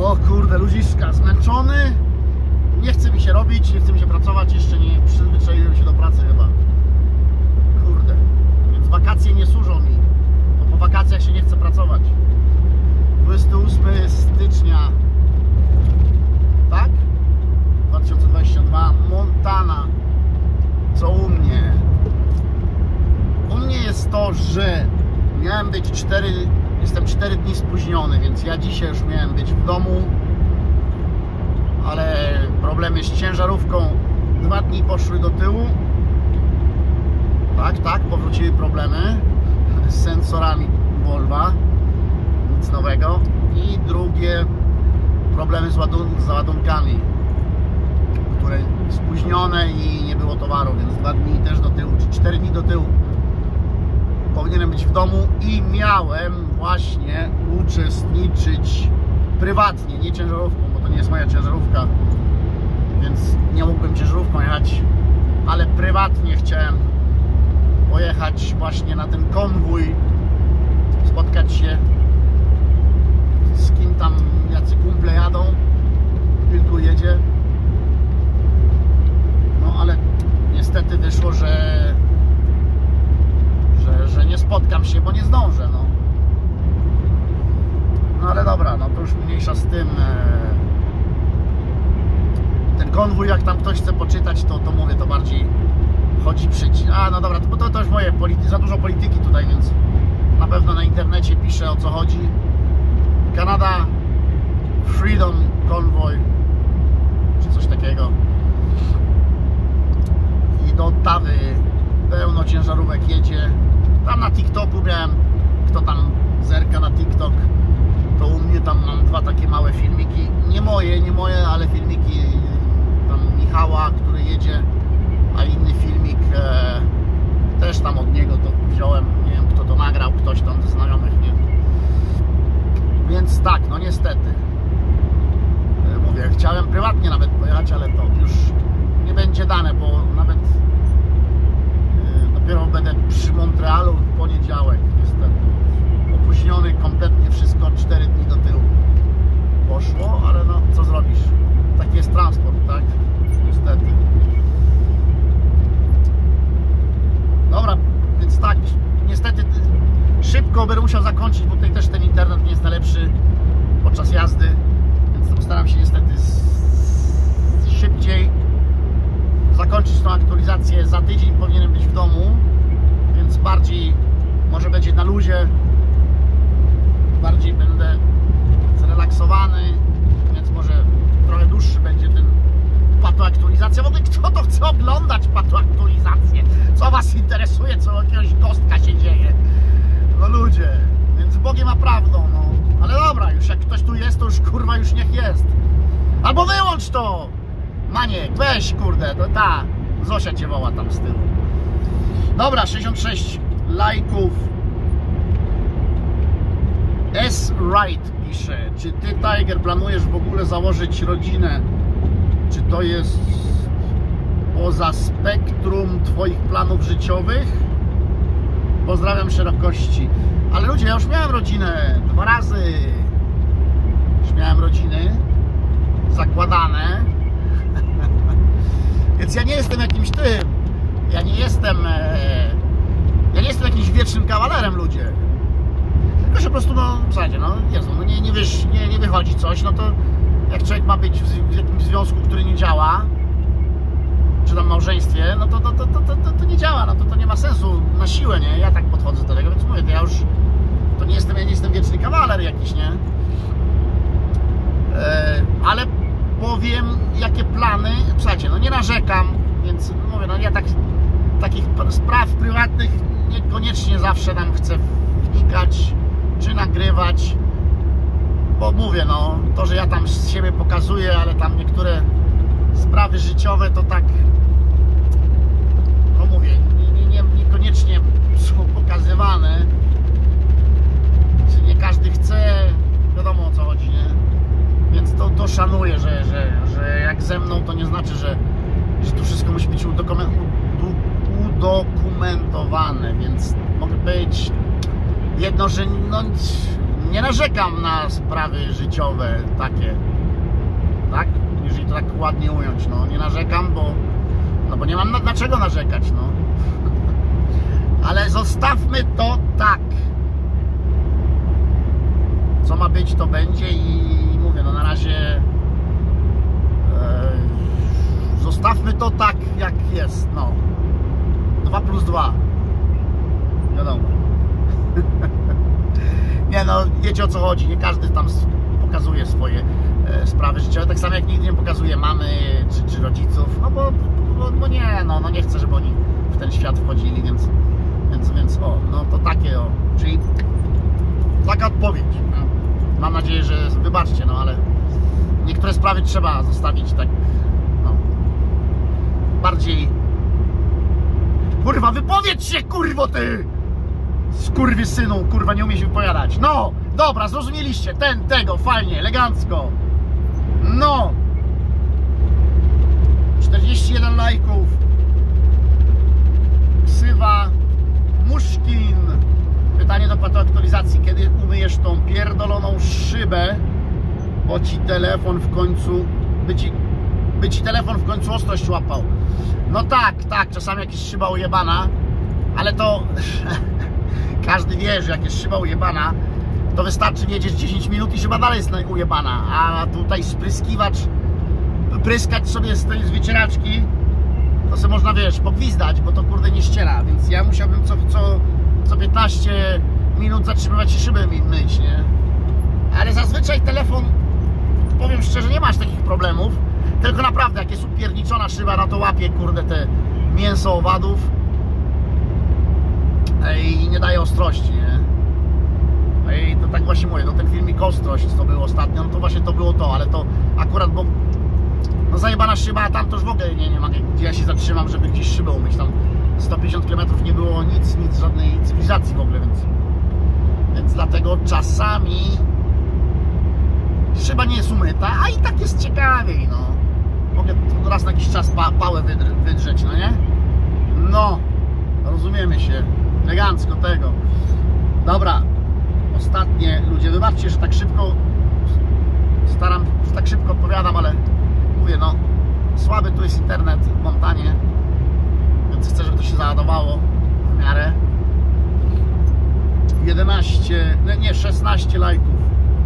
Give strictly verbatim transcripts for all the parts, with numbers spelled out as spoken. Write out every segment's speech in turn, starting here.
O kurde, ludziska, zmęczony. Nie chce mi się robić, nie chce mi się pracować. Jeszcze nie przyzwyczaiłem się do pracy chyba. Kurde. Więc wakacje nie służą mi. Bo po wakacjach się nie chce pracować. dwudziestego ósmego stycznia. Tak? dwa tysiące dwudziesty drugi. Montana. Co u mnie? U mnie jest to, że miałem być cztery, jestem cztery dni spóźniony, więc ja dzisiaj już miałem być w domu, ale problemy z ciężarówką dwa dni poszły do tyłu. Tak, tak, powróciły problemy z sensorami Volva, nic nowego. I drugie, problemy z, ładun z załadunkami, które spóźnione i nie było towaru, więc dwa dni też do tyłu, czy cztery dni do tyłu. Powinienem być w domu i miałem właśnie uczestniczyć prywatnie, nie ciężarówką, bo to nie jest moja ciężarówka, więc nie mógłbym ciężarówką jechać, ale prywatnie chciałem pojechać właśnie na ten konwój, spotkać się z kim tam, jacy kumple jadą, kilku jedzie. No ale niestety wyszło, że Że, że nie spotkam się, bo nie zdążę, no. No ale dobra, no to już mniejsza z tym. Ten konwój, jak tam ktoś chce poczytać, to, to mówię, to bardziej chodzi przy... A, no dobra, to, to, to już moje, polity... za dużo polityki tutaj, więc na pewno na internecie piszę, o co chodzi. Canada Freedom Convoy, czy coś takiego. I do Ottawy pełno ciężarówek jedzie. Tam na TikToku miałem, kto tam zerka na TikTok, to u mnie tam mam dwa takie małe filmiki, nie moje, nie moje, ale filmiki tam Michała, który jedzie, a inny filmik e, też tam od niego to wziąłem, nie wiem kto to nagrał, ktoś tam ze znajomych, nie. Więc tak, no niestety, e, mówię, chciałem prywatnie nawet pojechać, ale to już nie będzie dane, bo nawet dopiero będę przy Montrealu w poniedziałek, niestety. Opóźniony kompletnie wszystko, cztery dni do tyłu poszło, ale no co zrobisz? Taki jest transport, tak? Niestety. Dobra, więc tak, niestety szybko będę musiał zakończyć, bo tutaj też ten internet nie jest najlepszy podczas jazdy, więc postaram się niestety szybciej zakończyć tą aktualizację. Za tydzień powinienem być w domu, więc bardziej może będzie na luzie, bardziej będę zrelaksowany, więc może trochę dłuższy będzie ten patoaktualizacja. W ogóle kto to chce oglądać patoaktualizację? Co was interesuje, co u jakiegoś gostka się dzieje? No ludzie, więc Bogiem a prawdą, no. Ale dobra, już jak ktoś tu jest, to już kurwa już niech jest. Albo wyłącz to! Maniek, weź kurde, to ta Zosia cię woła tam z tyłu. Dobra, sześćdziesiąt sześć lajków. S. Wright pisze: czy ty, Tiger, planujesz w ogóle założyć rodzinę? Czy to jest poza spektrum twoich planów życiowych? Pozdrawiam szerokości. Ale ludzie, ja już miałem rodzinę dwa razy. Już miałem rodziny zakładane. Więc ja nie jestem jakimś tym. Ja nie jestem. Ja nie jestem jakimś wiecznym kawalerem, ludzie. Tylko że po prostu, no, w zasadzie, no, Jezu, no nie, nie, wiesz, nie, nie wychodzi coś, no to jak człowiek ma być w, w jakimś związku, który nie działa, czy tam małżeństwie, no to to, to, to, to, to nie działa, no to, to nie ma sensu na siłę, nie? Ja tak podchodzę do tego, więc mówię, to ja już, to nie jestem, ja nie jestem wieczny kawaler jakiś, nie? E, ale powiem, jakie plany, słuchajcie, no nie narzekam, więc mówię, no ja tak, takich spraw prywatnych niekoniecznie zawsze tam chcę wnikać, czy nagrywać, bo mówię, no to, że ja tam z siebie pokazuję, ale tam niektóre sprawy życiowe to tak, no mówię, nie, nie, niekoniecznie są pokazywane, czy nie każdy chce, wiadomo o co chodzi, nie? Więc to, to szanuję, że, że, że jak ze mną, to nie znaczy, że, że to wszystko musi być udokumentowane, więc mogę być jedno, że no, nie narzekam na sprawy życiowe takie, tak? Jeżeli to tak ładnie ująć, no nie narzekam, bo no bo nie mam na, dlaczego narzekać, no. Ale zostawmy to tak. Co ma być, to będzie i mówię, no na razie e, zostawmy to tak, jak jest, no. dwa plus dwa. Wiadomo. Nie no, wiecie o co chodzi, nie każdy tam pokazuje swoje e, sprawy życiowe, tak samo jak nigdy nie pokazuje mamy czy, czy rodziców, no bo, bo, bo nie, no, no nie chcę, żeby oni w ten świat wchodzili, więc, więc, więc o, no to takie o, czyli taka odpowiedź. Mam nadzieję, że wybaczcie, no ale niektóre sprawy trzeba zostawić tak, no, bardziej. Kurwa, wypowiedz się, kurwo ty! Skurwysynu, kurwa, nie umie się wypowiadać. No, dobra, zrozumieliście, ten, tego, fajnie, elegancko. No. czterdzieści jeden lajków. Ksywa Muszkin. Pytanie do patoaktualizacji. Kiedy umyjesz tą pierdoloną szybę, bo ci telefon w końcu by ci, by ci telefon w końcu ostrość łapał. No tak, tak, czasami jak jest szyba ujebana, ale to każdy wie, że jak jest szyba ujebana, to wystarczy wiedzieć dziesięć minut i szyba dalej jest ujebana, a tutaj spryskiwacz, pryskać sobie z tej z wycieraczki, to sobie można, wiesz, pogwizdać, bo to kurde nie ściera, więc ja musiałbym co, co, co piętnaście minut zatrzymywać się szybę myć, nie? Ale zazwyczaj telefon, powiem szczerze, nie masz takich problemów, tylko naprawdę jak jest upierniczona szyba, no to łapie kurde te mięso owadów i nie daje ostrości, nie? I to tak właśnie mówię, no ten filmik ostrość, co był ostatnio, no to właśnie to było to, ale to akurat, bo no zajebana szyba, a tam to już w ogóle nie, nie ma gdzie ja się zatrzymam, żeby gdzieś szybę umyć, tam sto pięćdziesiąt kilometrów nie było nic, nic, żadnej cywilizacji w ogóle, więc więc dlatego czasami szyba nie jest umyta, a i tak jest ciekawiej, no. Mogę raz na jakiś czas pa, pałę wydrzeć, no nie? No, rozumiemy się, elegancko tego. Dobra, ostatnie, ludzie, wybaczcie, że tak szybko staram, że tak szybko odpowiadam, ale mówię, no słaby tu jest internet w Montanie, więc chcę, żeby to się załadowało w miarę. jedenaście, nie, szesnaście lajków.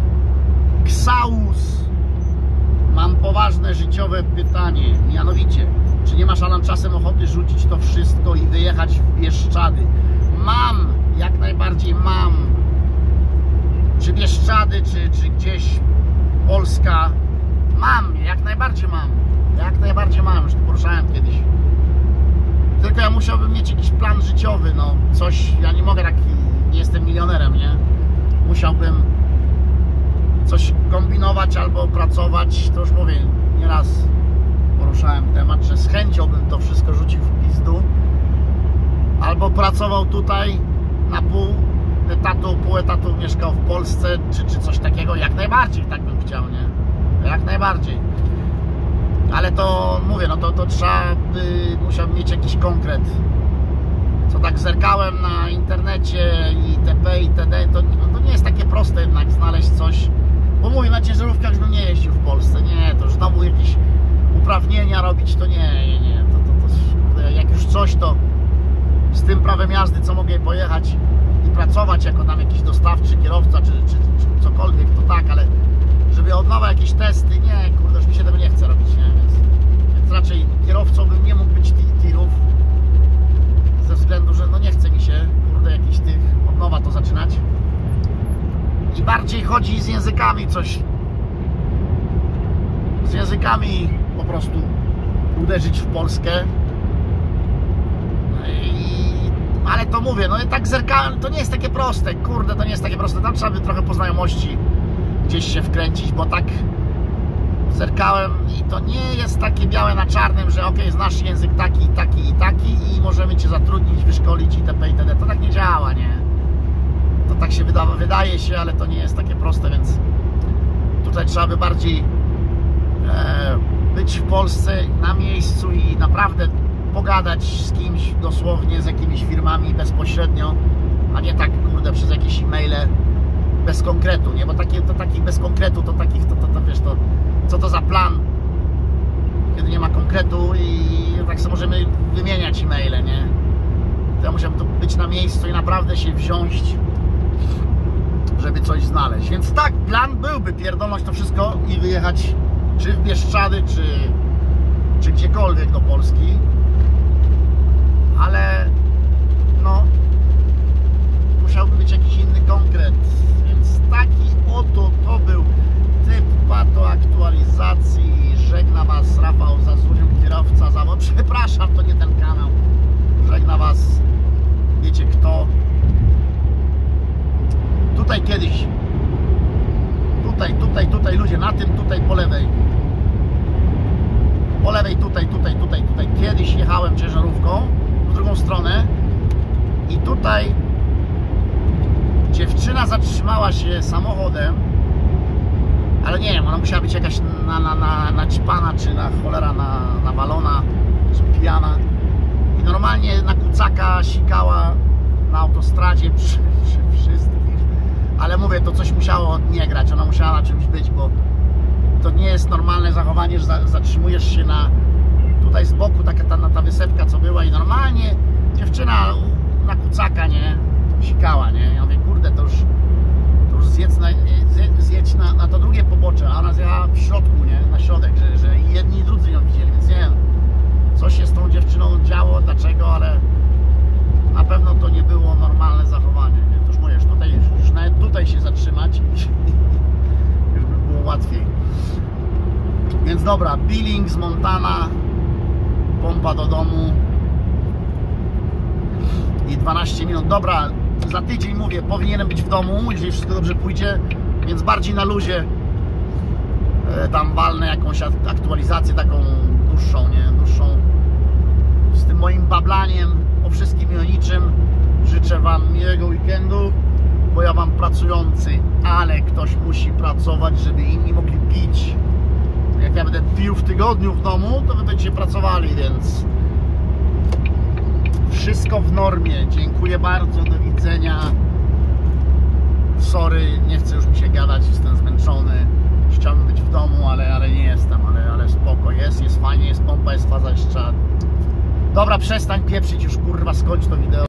Ksaus. Mam poważne życiowe pytanie, mianowicie, czy nie masz, Alan, czasem ochoty rzucić to wszystko i wyjechać w Bieszczady? Mam, jak najbardziej mam. Czy Bieszczady, czy, czy gdzieś Polska? Mam, jak najbardziej mam. Jak najbardziej mam, już to poruszałem kiedyś. Tylko ja musiałbym mieć jakiś plan życiowy, no coś, ja nie mogę tak, nie jestem milionerem, nie? Musiałbym coś kombinować albo pracować, to już mówię, nieraz poruszałem temat, że z chęcią bym to wszystko rzucił w pizdu, albo pracował tutaj na pół etatu, pół etatu mieszkał w Polsce, czy, czy coś takiego, jak najbardziej tak bym chciał, nie? Jak najbardziej. Ale to mówię, no to, to trzeba by, musiałbym mieć jakiś konkret. Co tak zerkałem na internecie i itp. itd. To, to nie jest takie proste jednak znaleźć coś. Bo mówię, na ciężarówkach żebym nie jeździł w Polsce. Nie, to już znowu jakieś uprawnienia robić, to nie, nie, nie. To, to, to, jak już coś, to z tym prawem jazdy, co mogę pojechać i pracować jako tam jakiś dostawczy, kierowca, czy, czy, czy cokolwiek, to tak, ale żeby od nowa jakieś testy, nie, kurde, już mi się tego nie chce robić, nie? Więc, więc raczej kierowcą bym nie mógł być tirów, ze względu, że no nie chce mi się, kurde, jakichś tych od nowa to zaczynać. I bardziej chodzi z językami coś, z językami po prostu uderzyć w Polskę. I, ale to mówię, no i tak zerkałem, to nie jest takie proste, kurde, to nie jest takie proste, tam trzeba by trochę po znajomości gdzieś się wkręcić, bo tak zerkałem i to nie jest takie białe na czarnym, że ok, znasz język taki, taki i taki i możemy cię zatrudnić, wyszkolić itp. itd. To tak nie działa, nie? To tak się wydawa, wydaje się, ale to nie jest takie proste, więc tutaj trzeba by bardziej e, być w Polsce na miejscu i naprawdę pogadać z kimś, dosłownie z jakimiś firmami bezpośrednio, a nie tak, kurde, przez jakieś e-maile bez konkretu, nie? Bo takie, to takich bez konkretu, to takich, to, to, to wiesz, to co to za plan, kiedy nie ma konkretu i tak sobie możemy wymieniać e-maile, nie? To ja musiałem to być na miejscu i naprawdę się wziąć, żeby coś znaleźć. Więc tak, plan byłby pierdolnąć to wszystko i wyjechać czy w Bieszczady, czy, czy gdziekolwiek do Polski, ale no musiałby być jakiś inny konkret, więc taki oto to był typ pato aktualizacji. Żegna Was Rafał Zazuniuk, kierowca zawód. Przepraszam, to nie ten kanał. Żegna Was, wiecie kto. Tutaj kiedyś, tutaj, tutaj, tutaj ludzie, na tym tutaj po lewej, po lewej tutaj, tutaj, tutaj, tutaj, kiedyś jechałem ciężarówką w drugą stronę i tutaj dziewczyna zatrzymała się samochodem, ale nie wiem, ona musiała być jakaś na, na, na, naćpana, czy na cholera na, nawalona, czy pijana i normalnie na kucaka sikała na autostradzie przy, przy wszystkich, ale mówię, to coś musiało nie grać, ona musiała na czymś być, bo to nie jest normalne zachowanie, że za, zatrzymujesz się na tutaj z boku, taka ta, ta wysepka co była i normalnie dziewczyna na kucaka, nie, sikała, nie, ja mówię, kurde, to już to już zjedź na, zjedź na, na to drugie pobocze, a ona zjechała w środku, nie, na środek, że, że i jedni i drudzy ją widzieli, więc nie wiem, co się z tą dziewczyną działo, dlaczego, ale na pewno to nie było normalne zachowanie, nie? To już mówisz, tutaj, już nawet tutaj się zatrzymać już by było łatwiej. Więc dobra, Billings, Montana, pompa do domu i dwanaście minut. Dobra, za tydzień mówię, powinienem być w domu, jeżeli wszystko dobrze pójdzie, więc bardziej na luzie e, tam walnę jakąś aktualizację taką dłuższą, nie, dłuższą z tym moim bablaniem o wszystkim i o niczym. Życzę Wam miłego weekendu, bo ja mam pracujący, ale ktoś musi pracować, żeby inni mogli pić. Jak ja będę pił w tygodniu w domu, to Wy będziecie pracowali, więc wszystko w normie. Dziękuję bardzo, do widzenia. Sorry, nie chcę już mi się gadać, jestem zmęczony. Chciałbym być w domu, ale, ale nie jestem, ale, ale spoko, jest, jest fajnie, jest pompa, jest faza jeszcze. Dobra, przestań pieprzyć już, kurwa, skończ to wideo.